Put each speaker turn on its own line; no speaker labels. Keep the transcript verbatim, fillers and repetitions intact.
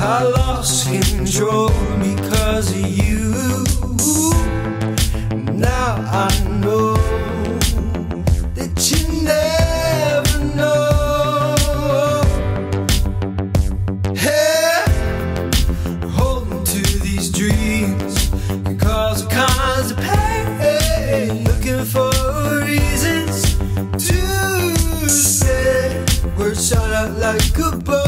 I lost control because of you. Now I know that you never know. Hey, holding to these dreams can cause all kinds of pain. Looking for reasons to say we're shot out like a bow.